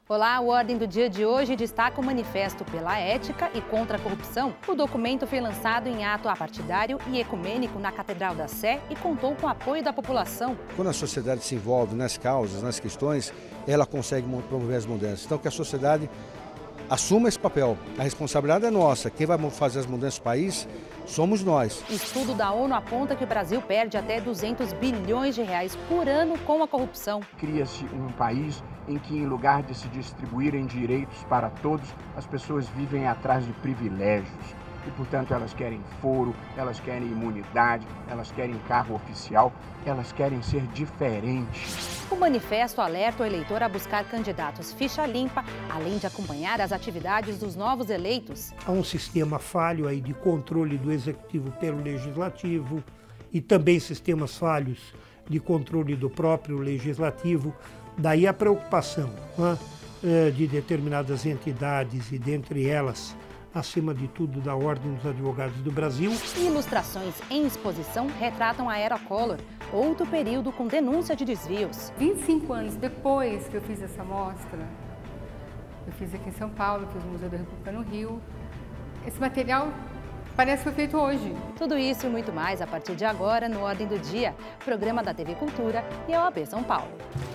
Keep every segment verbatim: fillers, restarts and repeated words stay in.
Olá, o Ordem do Dia de hoje destaca o Manifesto pela Ética e contra a Corrupção. O documento foi lançado em ato apartidário e ecumênico na Catedral da Sé e contou com o apoio da população. Quando a sociedade se envolve nas causas, nas questões, ela consegue promover as mudanças. Então que a sociedade assuma esse papel. A responsabilidade é nossa. Quem vai fazer as mudanças no país somos nós. Estudo da ONU aponta que o Brasil perde até duzentos bilhões de reais por ano com a corrupção. Cria-se um país em que, em lugar de se distribuírem direitos para todos, as pessoas vivem atrás de privilégios. E, portanto, elas querem foro, elas querem imunidade, elas querem cargo oficial, elas querem ser diferentes. O manifesto alerta o eleitor a buscar candidatos ficha limpa, além de acompanhar as atividades dos novos eleitos. Há um sistema falho aí de controle do executivo pelo legislativo e também sistemas falhos de controle do próprio legislativo. Daí a preocupação, né, de determinadas entidades e, dentre elas, acima de tudo, da Ordem dos Advogados do Brasil. Ilustrações em exposição retratam a Era Collor, outro período com denúncia de desvios. vinte e cinco anos depois que eu fiz essa mostra, eu fiz aqui em São Paulo, fiz no Museu da República no Rio, esse material parece que foi feito hoje. Tudo isso e muito mais a partir de agora no Ordem do Dia, programa da T V Cultura e a O A B São Paulo.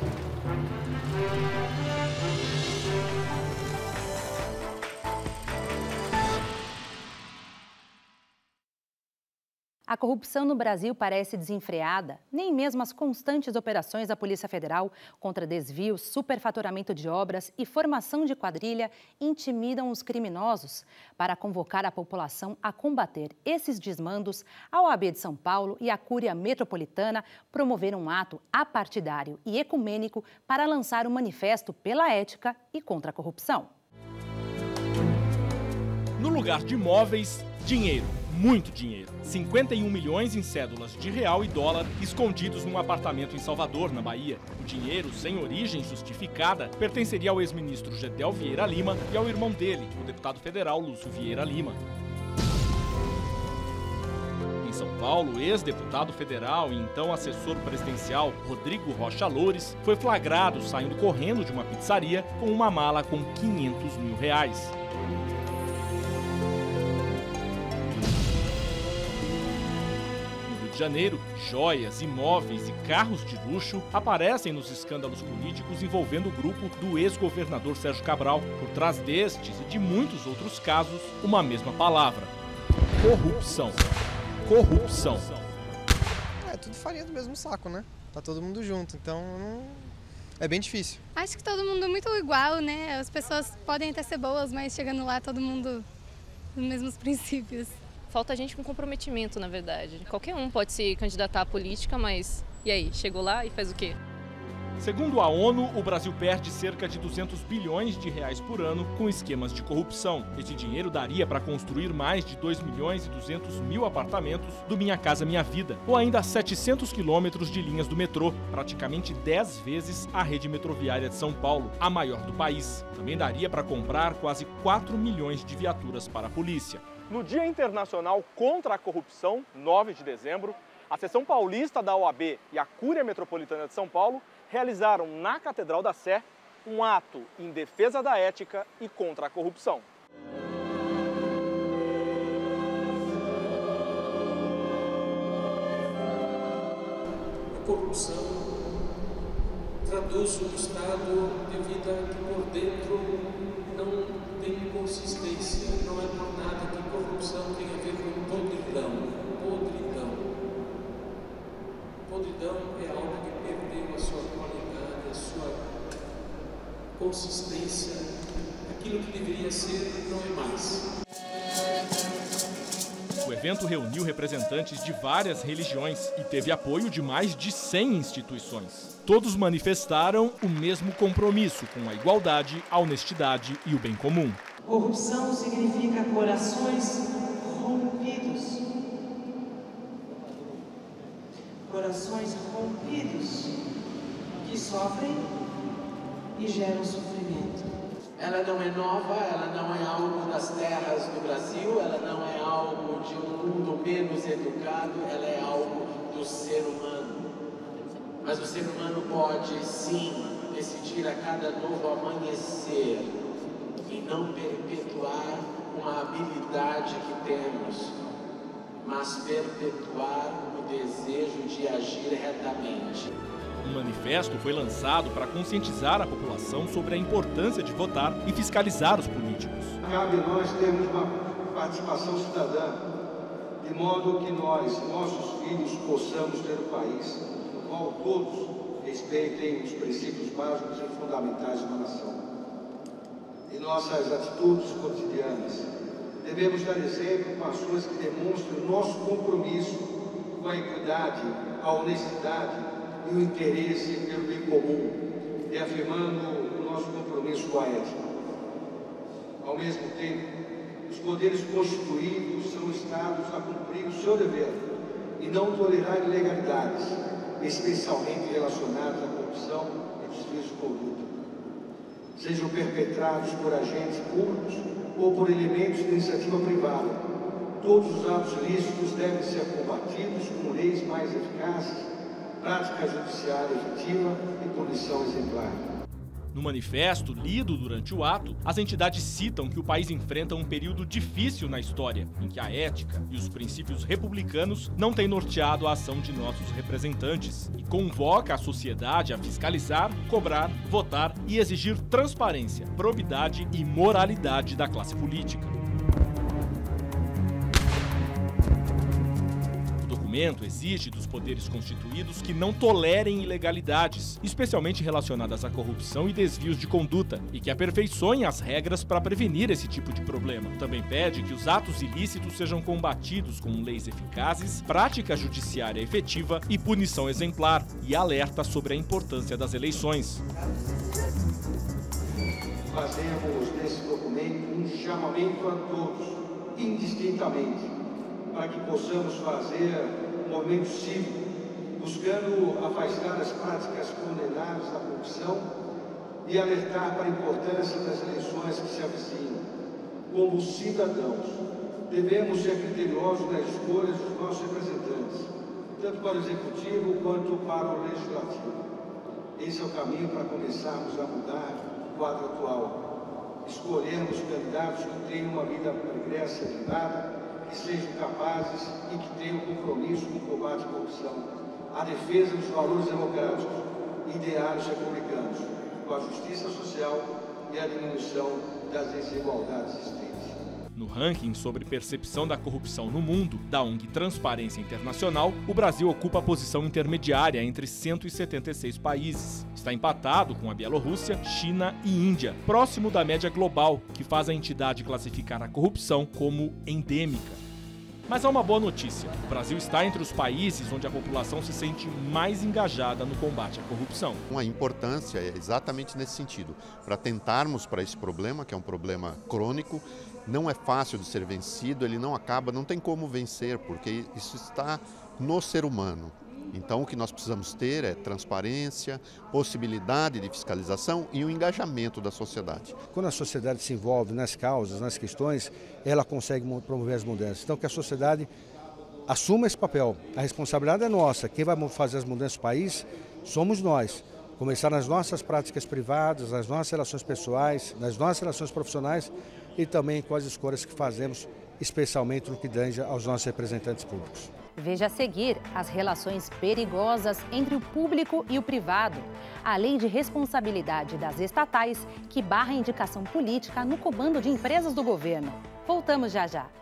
A corrupção no Brasil parece desenfreada. Nem mesmo as constantes operações da Polícia Federal contra desvios, superfaturamento de obras e formação de quadrilha intimidam os criminosos. Para convocar a população a combater esses desmandos, a O A B de São Paulo e a Cúria Metropolitana promoveram um ato apartidário e ecumênico para lançar um manifesto pela ética e contra a corrupção. No lugar de imóveis, dinheiro. Muito dinheiro. cinquenta e um milhões em cédulas de real e dólar escondidos num apartamento em Salvador, na Bahia. O dinheiro, sem origem justificada, pertenceria ao ex-ministro Gedel Vieira Lima e ao irmão dele, o deputado federal Lúcio Vieira Lima. Em São Paulo, o ex-deputado federal e então assessor presidencial Rodrigo Rocha Loures foi flagrado saindo correndo de uma pizzaria com uma mala com quinhentos mil reais. De Janeiro, joias, imóveis e carros de luxo aparecem nos escândalos políticos envolvendo o grupo do ex-governador Sérgio Cabral. Por trás destes e de muitos outros casos, uma mesma palavra: corrupção. Corrupção. É tudo farinha do mesmo saco, né? Tá todo mundo junto, então não... é bem difícil. Acho que todo mundo é muito igual, né? As pessoas podem até ser boas, mas chegando lá todo mundo nos mesmos princípios. Falta gente com comprometimento, na verdade. Qualquer um pode se candidatar à política, mas e aí? Chegou lá e faz o quê? Segundo a ONU, o Brasil perde cerca de duzentos bilhões de reais por ano com esquemas de corrupção. Esse dinheiro daria para construir mais de dois milhões e duzentos mil apartamentos do Minha Casa Minha Vida, ou ainda setecentos quilômetros de linhas do metrô, praticamente dez vezes a rede metroviária de São Paulo, a maior do país. Também daria para comprar quase quatro milhões de viaturas para a polícia. No Dia Internacional contra a Corrupção, nove de dezembro, a seção paulista da O A B e a Cúria Metropolitana de São Paulo realizaram na Catedral da Sé um ato em defesa da ética e contra a corrupção. A corrupção traduz um estado de vida que por dentro não tem consistência, não é por nada que corrupção tem a ver com podridão. Podridão. Podridão é algo que perdeu a sua qualidade, a sua consistência. Aquilo que deveria ser não é mais. O evento reuniu representantes de várias religiões e teve apoio de mais de cem instituições. Todos manifestaram o mesmo compromisso com a igualdade, a honestidade e o bem comum. Corrupção significa corações rompidos. Corações rompidos que sofrem e geram sofrimento. Ela não é nova, ela não é algo das terras do Brasil, ela não é algo de um mundo menos educado, ela é algo do ser humano. Mas o ser humano pode, sim, decidir a cada novo amanhecer não perpetuar uma habilidade que temos, mas perpetuar o desejo de agir retamente. Um manifesto foi lançado para conscientizar a população sobre a importância de votar e fiscalizar os políticos. Cabe a nós termos uma participação cidadã, de modo que nós, nossos filhos, possamos ter um país no qual todos respeitem os princípios básicos e fundamentais de uma nação. Em nossas atitudes cotidianas, devemos dar exemplo com ações que demonstrem o nosso compromisso com a equidade, a honestidade e o interesse pelo bem comum, reafirmando o nosso compromisso com a ética. Ao mesmo tempo, os poderes constituídos são estados a cumprir o seu dever e não tolerar ilegalidades, especialmente relacionadas à corrupção e desvios de conduta, sejam perpetrados por agentes públicos ou por elementos de iniciativa privada. Todos os atos ilícitos devem ser combatidos com leis mais eficazes, prática judiciária efetiva e punição exemplar. No manifesto lido durante o ato, as entidades citam que o país enfrenta um período difícil na história, em que a ética e os princípios republicanos não têm norteado a ação de nossos representantes, e convoca a sociedade a fiscalizar, cobrar, votar e exigir transparência, probidade e moralidade da classe política. O documento exige dos poderes constituídos que não tolerem ilegalidades, especialmente relacionadas à corrupção e desvios de conduta, e que aperfeiçoem as regras para prevenir esse tipo de problema. Também pede que os atos ilícitos sejam combatidos com leis eficazes, prática judiciária efetiva e punição exemplar, e alerta sobre a importância das eleições. Fazemos nesse documento um chamamento a todos, indistintamente, para que possamos fazer um movimento cívico, buscando afastar as práticas condenáveis da corrupção e alertar para a importância das eleições que se avizinham. Como cidadãos, devemos ser criteriosos nas escolhas dos nossos representantes, tanto para o Executivo quanto para o Legislativo. Esse é o caminho para começarmos a mudar o quadro atual. Escolhermos candidatos que tenham uma vida pregressa e privada, que sejam capazes e que tenham compromisso com o combate à corrupção, a defesa dos valores democráticos, ideários republicanos, com a justiça social e a diminuição das desigualdades existentes. No ranking sobre percepção da corrupção no mundo, da O N G Transparência Internacional, o Brasil ocupa a posição intermediária entre cento e setenta e seis países. Está empatado com a Bielorrússia, China e Índia, próximo da média global, que faz a entidade classificar a corrupção como endêmica. Mas há uma boa notícia: o Brasil está entre os países onde a população se sente mais engajada no combate à corrupção. A importância é exatamente nesse sentido, para tentarmos para esse problema, que é um problema crônico, não é fácil de ser vencido, ele não acaba, não tem como vencer, porque isso está no ser humano. Então o que nós precisamos ter é transparência, possibilidade de fiscalização e o engajamento da sociedade. Quando a sociedade se envolve nas causas, nas questões, ela consegue promover as mudanças. Então que a sociedade assuma esse papel. A responsabilidade é nossa. Quem vai fazer as mudanças no país somos nós. Começar nas nossas práticas privadas, nas nossas relações pessoais, nas nossas relações profissionais e também com as escolhas que fazemos, especialmente no que tange aos nossos representantes públicos. Veja a seguir as relações perigosas entre o público e o privado, a lei de responsabilidade das estatais que barra a indicação política no comando de empresas do governo. Voltamos já já.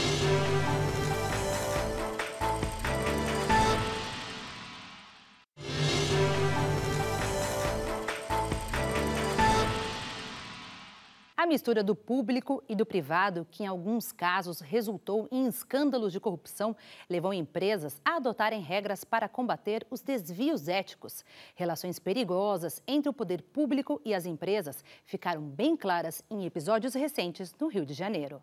A mistura do público e do privado, que em alguns casos resultou em escândalos de corrupção, levou empresas a adotarem regras para combater os desvios éticos. Relações perigosas entre o poder público e as empresas ficaram bem claras em episódios recentes no Rio de Janeiro.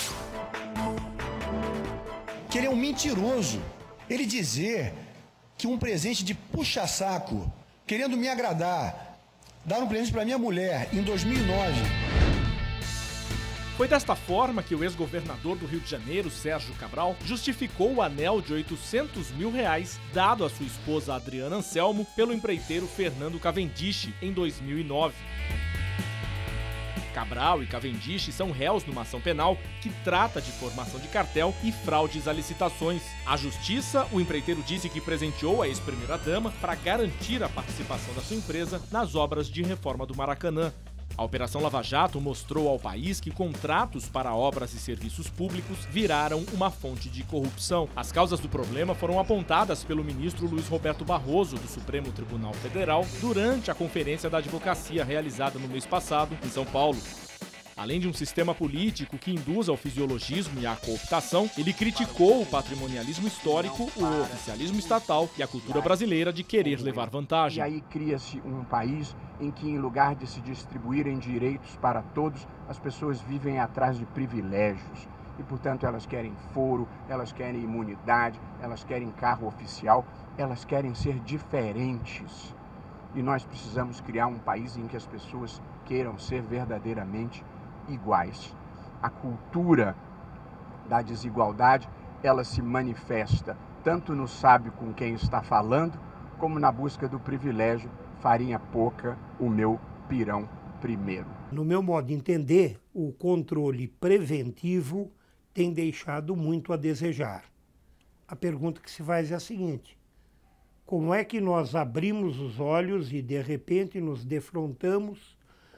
Que ele é um mentiroso. Ele dizer que um presente de puxa-saco, querendo me agradar, dar um presente para minha mulher em dois mil e nove... Foi desta forma que o ex-governador do Rio de Janeiro, Sérgio Cabral, justificou o anel de oitocentos mil reais dado à sua esposa Adriana Anselmo pelo empreiteiro Fernando Cavendish em dois mil e nove. Cabral e Cavendish são réus numa ação penal que trata de formação de cartel e fraudes a licitações. A Justiça, o empreiteiro disse que presenteou a ex-primeira-dama para garantir a participação da sua empresa nas obras de reforma do Maracanã. A Operação Lava Jato mostrou ao país que contratos para obras e serviços públicos viraram uma fonte de corrupção. As causas do problema foram apontadas pelo ministro Luiz Roberto Barroso, do Supremo Tribunal Federal, durante a conferência da advocacia realizada no mês passado em São Paulo. Além de um sistema político que induz ao fisiologismo e à cooptação, ele criticou o patrimonialismo histórico, o oficialismo estatal e a cultura brasileira de querer levar vantagem. E aí cria-se um país em que, em lugar de se distribuírem direitos para todos, as pessoas vivem atrás de privilégios. E, portanto, elas querem foro, elas querem imunidade, elas querem carro oficial, elas querem ser diferentes. E nós precisamos criar um país em que as pessoas queiram ser verdadeiramente iguais. A cultura da desigualdade, ela se manifesta tanto no sabe com quem está falando, como na busca do privilégio, farinha pouca, o meu pirão primeiro. No meu modo de entender, o controle preventivo tem deixado muito a desejar. A pergunta que se faz é a seguinte: como é que nós abrimos os olhos e, de repente, nos defrontamos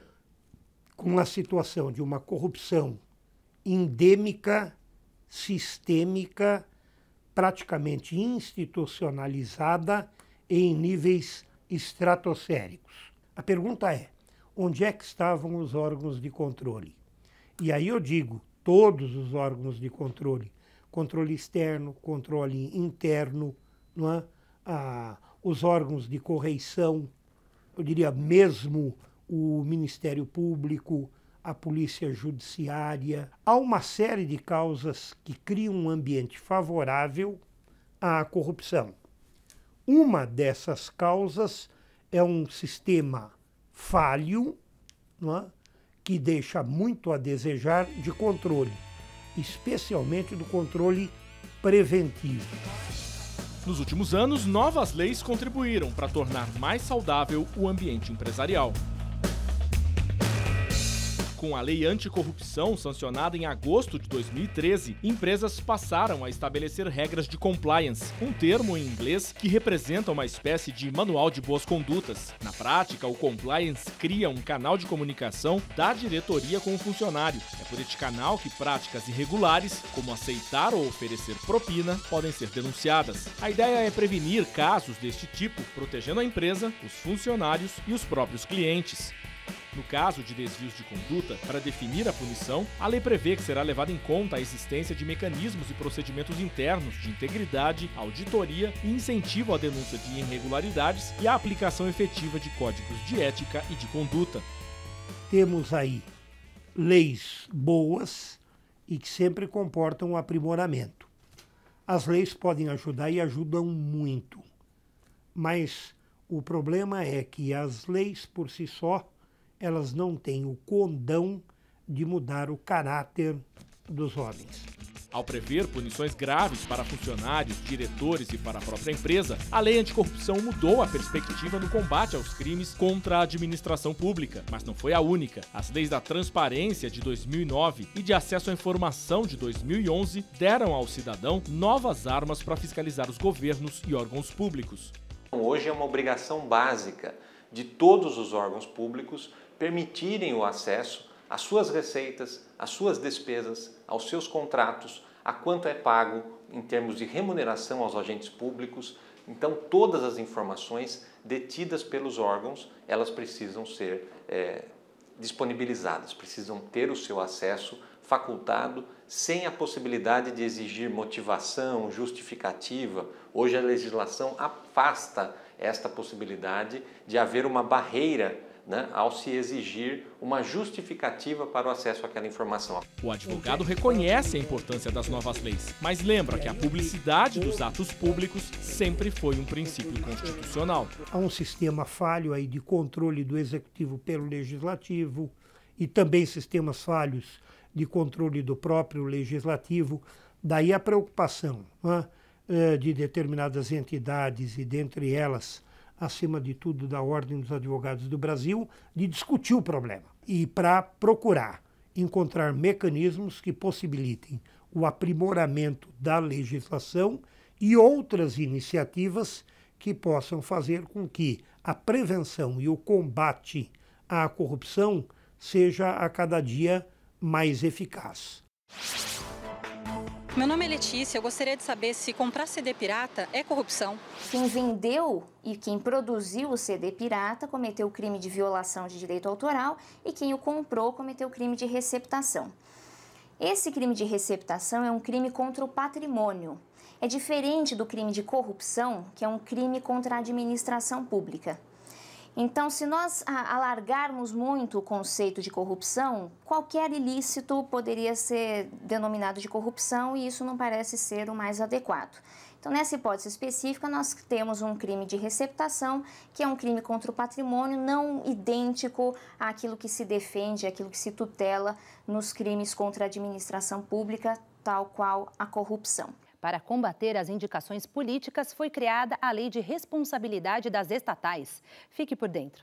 com a situação de uma corrupção endêmica, sistêmica, praticamente institucionalizada em níveis estratosféricos? A pergunta é, onde é que estavam os órgãos de controle? E aí eu digo, todos os órgãos de controle, controle externo, controle interno, não é? Ah, os órgãos de correição, eu diria mesmo o Ministério Público, a Polícia Judiciária. Há uma série de causas que criam um ambiente favorável à corrupção. Uma dessas causas é um sistema falho, não é? Que deixa muito a desejar de controle, especialmente do controle preventivo. Nos últimos anos, novas leis contribuíram para tornar mais saudável o ambiente empresarial. Com a Lei Anticorrupção, sancionada em agosto de dois mil e treze, empresas passaram a estabelecer regras de compliance, um termo em inglês que representa uma espécie de manual de boas condutas. Na prática, o compliance cria um canal de comunicação da diretoria com o funcionário. É por este canal que práticas irregulares, como aceitar ou oferecer propina, podem ser denunciadas. A ideia é prevenir casos deste tipo, protegendo a empresa, os funcionários e os próprios clientes. No caso de desvios de conduta, para definir a punição, a lei prevê que será levada em conta a existência de mecanismos e procedimentos internos de integridade, auditoria e incentivo à denúncia de irregularidades e a aplicação efetiva de códigos de ética e de conduta. Temos aí leis boas e que sempre comportam um aprimoramento. As leis podem ajudar e ajudam muito, mas o problema é que as leis por si só elas não têm o condão de mudar o caráter dos homens. Ao prever punições graves para funcionários, diretores e para a própria empresa, a Lei Anticorrupção mudou a perspectiva no combate aos crimes contra a administração pública. Mas não foi a única. As leis da transparência de dois mil e nove e de acesso à informação de dois mil e onze deram ao cidadão novas armas para fiscalizar os governos e órgãos públicos. Hoje é uma obrigação básica de todos os órgãos públicos permitirem o acesso às suas receitas, às suas despesas, aos seus contratos, a quanto é pago em termos de remuneração aos agentes públicos. Então, todas as informações detidas pelos órgãos, elas precisam ser é, disponibilizadas, precisam ter o seu acesso facultado, sem a possibilidade de exigir motivação, justificativa. Hoje a legislação afasta esta possibilidade de haver uma barreira, né, ao se exigir uma justificativa para o acesso àquela informação. O advogado reconhece a importância das novas leis, mas lembra que a publicidade dos atos públicos sempre foi um princípio constitucional. Há um sistema falho aí de controle do executivo pelo legislativo e também sistemas falhos de controle do próprio legislativo. Daí a preocupação, né, de determinadas entidades e dentre elas acima de tudo da Ordem dos Advogados do Brasil, de discutir o problema. e para procurar encontrar mecanismos que possibilitem o aprimoramento da legislação e outras iniciativas que possam fazer com que a prevenção e o combate à corrupção seja a cada dia mais eficaz. Meu nome é Letícia, eu gostaria de saber se comprar C D pirata é corrupção. Quem vendeu e quem produziu o C D pirata cometeu o crime de violação de direito autoral e quem o comprou cometeu o crime de receptação. Esse crime de receptação é um crime contra o patrimônio. É diferente do crime de corrupção, que é um crime contra a administração pública. Então, se nós alargarmos muito o conceito de corrupção, qualquer ilícito poderia ser denominado de corrupção e isso não parece ser o mais adequado. Então, nessa hipótese específica, nós temos um crime de receptação, que é um crime contra o patrimônio, não idêntico àquilo que se defende, àquilo que se tutela nos crimes contra a administração pública, tal qual a corrupção. Para combater as indicações políticas, foi criada a Lei de Responsabilidade das Estatais. Fique por dentro.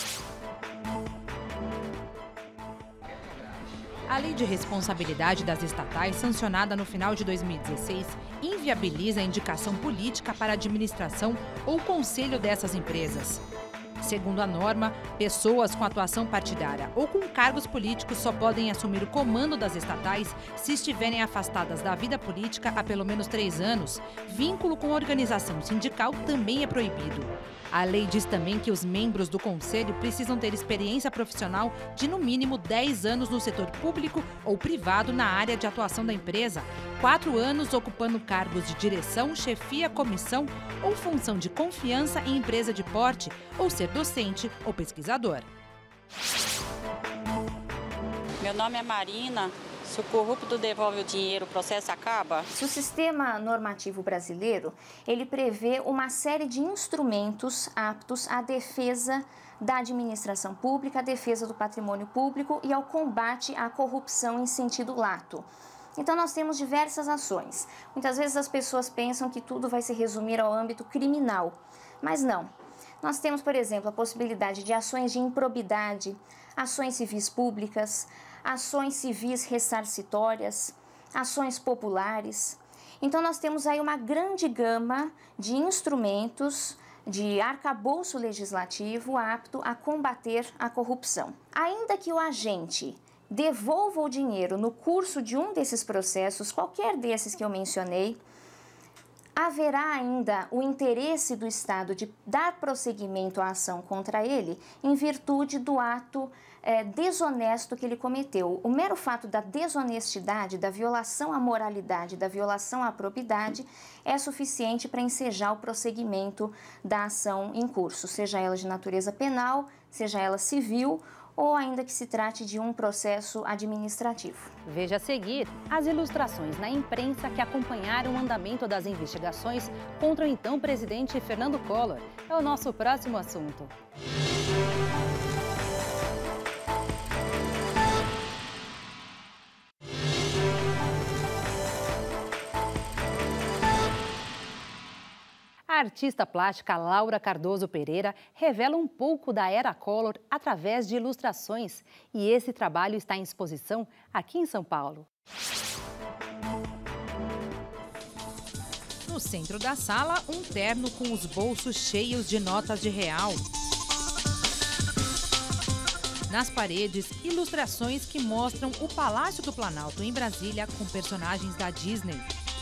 A Lei de Responsabilidade das Estatais, sancionada no final de dois mil e dezesseis, inviabiliza a indicação política para a administração ou conselho dessas empresas. Segundo a norma, pessoas com atuação partidária ou com cargos políticos só podem assumir o comando das estatais se estiverem afastadas da vida política há pelo menos três anos. Vínculo com organização sindical também é proibido. A lei diz também que os membros do conselho precisam ter experiência profissional de no mínimo dez anos no setor público ou privado na área de atuação da empresa, quatro anos ocupando cargos de direção, chefia, comissão ou função de confiança em empresa de porte, ou ser docente ou pesquisador. Meu nome é Marina. Se o corrupto devolve o dinheiro, o processo acaba? Se o sistema normativo brasileiro, ele prevê uma série de instrumentos aptos à defesa da administração pública, à defesa do patrimônio público e ao combate à corrupção em sentido lato. Então, nós temos diversas ações. Muitas vezes as pessoas pensam que tudo vai se resumir ao âmbito criminal, mas não. Nós temos, por exemplo, a possibilidade de ações de improbidade, ações civis públicas, ações civis ressarcitórias, ações populares. Então, nós temos aí uma grande gama de instrumentos de arcabouço legislativo apto a combater a corrupção. Ainda que o agente devolva o dinheiro no curso de um desses processos, qualquer desses que eu mencionei, haverá ainda o interesse do Estado de dar prosseguimento à ação contra ele em virtude do ato é, desonesto que ele cometeu. O mero fato da desonestidade, da violação à moralidade, da violação à probidade é suficiente para ensejar o prosseguimento da ação em curso, seja ela de natureza penal, seja ela civil ou ainda que se trate de um processo administrativo. Veja a seguir as ilustrações na imprensa que acompanharam o andamento das investigações contra o então presidente Fernando Collor. É o nosso próximo assunto. A artista plástica Laura Cardoso Pereira revela um pouco da era Collor através de ilustrações. E esse trabalho está em exposição aqui em São Paulo. No centro da sala, um terno com os bolsos cheios de notas de real. Nas paredes, ilustrações que mostram o Palácio do Planalto em Brasília com personagens da Disney.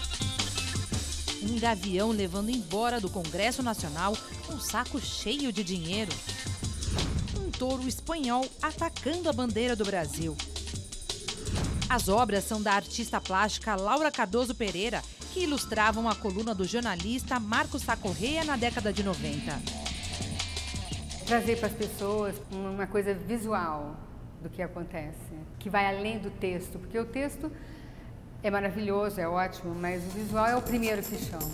Um gavião levando embora do Congresso Nacional um saco cheio de dinheiro. Um touro espanhol atacando a bandeira do Brasil. As obras são da artista plástica Laura Cardoso Pereira, que ilustravam a coluna do jornalista Marcos Sá Correia na década de noventa. Trazer para as pessoas uma coisa visual do que acontece, que vai além do texto, porque o texto é maravilhoso, é ótimo, mas o visual é o primeiro que chama.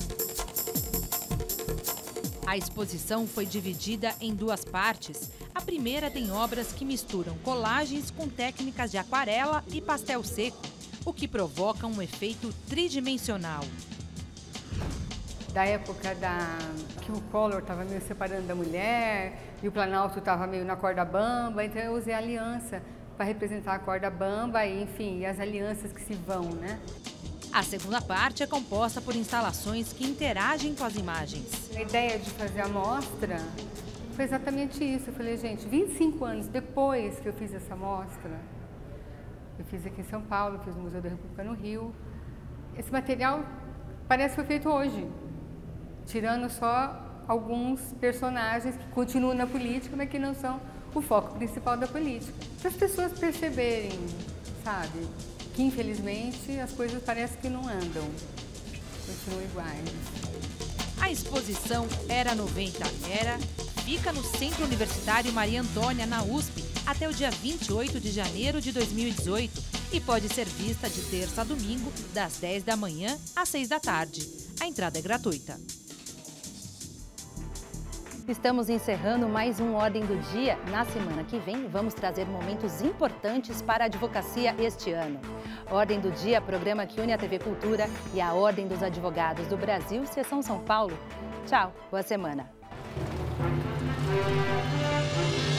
A exposição foi dividida em duas partes. A primeira tem obras que misturam colagens com técnicas de aquarela e pastel seco, o que provoca um efeito tridimensional. da época da, que o Collor estava meio separando da mulher e o Planalto estava meio na corda bamba, então eu usei a aliança para representar a corda bamba e, enfim, e as alianças que se vão, né? A segunda parte é composta por instalações que interagem com as imagens. A ideia de fazer a mostra foi exatamente isso. Eu falei, gente, vinte e cinco anos depois que eu fiz essa mostra, eu fiz aqui em São Paulo, fiz no Museu da República no Rio, esse material parece que foi feito hoje, tirando só alguns personagens que continuam na política, mas que não são o foco principal da política. Para as pessoas perceberem, sabe, que infelizmente as coisas parecem que não andam, continuam iguais. A exposição Era noventa Era fica no Centro Universitário Maria Antônia, na U S P, até o dia vinte e oito de janeiro de dois mil e dezoito e pode ser vista de terça a domingo, das dez da manhã às seis da tarde. A entrada é gratuita. Estamos encerrando mais um Ordem do Dia. Na semana que vem, vamos trazer momentos importantes para a advocacia este ano. Ordem do Dia, programa que une a T V Cultura e a Ordem dos Advogados do Brasil, Seção São Paulo. Tchau, boa semana.